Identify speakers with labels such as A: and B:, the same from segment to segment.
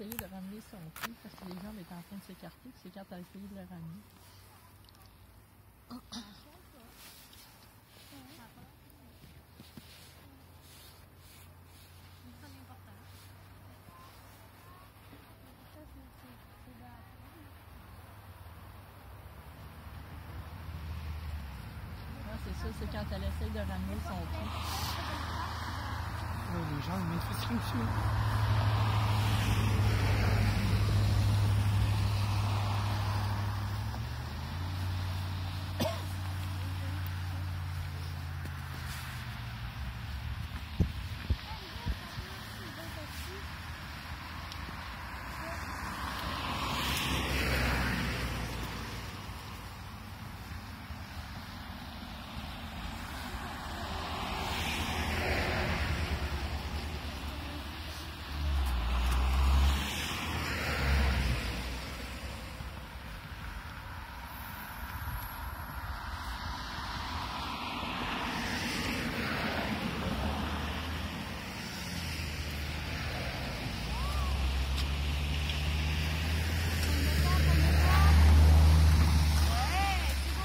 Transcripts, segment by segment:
A: essayé de ramener son pied parce que les jambes étaient en train de s'écarter. C'est quand elle a essayé de le ramener. C'est ça, c'est quand elle essaye de ramener son pied.
B: Les gens, ils mettent facile aussi.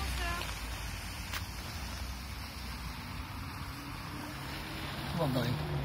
B: Well, buddy.